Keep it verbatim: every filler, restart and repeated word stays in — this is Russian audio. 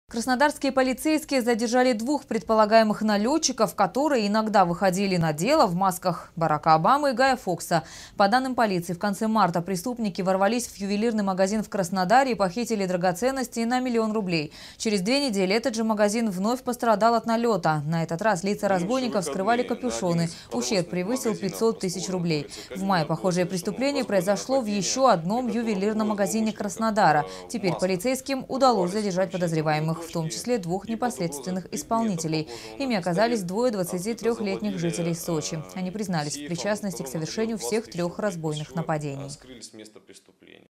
Краснодарские полицейские задержали двух предполагаемых налетчиков, которые иногда выходили на дело в масках Барака Обамы и Гая Фокса. По данным полиции, в конце марта преступники ворвались в ювелирный магазин в Краснодаре и похитили драгоценности на миллион рублей. Через две недели этот же магазин вновь пострадал от налета. На этот раз лица разбойников скрывали капюшоны. Ущерб превысил пятьсот тысяч рублей. В мае похожее преступление произошло в еще одном ювелирном магазине Краснодара. Теперь полицейским удалось задержать подозреваемых, в том числе двух непосредственных исполнителей. Ими оказались двое двадцатитрёхлетних жителей Сочи. Они признались в причастности к совершению всех трех разбойных нападений.